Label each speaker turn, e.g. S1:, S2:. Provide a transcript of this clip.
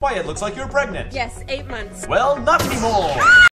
S1: Why, it looks like you're pregnant.
S2: Yes, 8 months.
S1: Well, not anymore.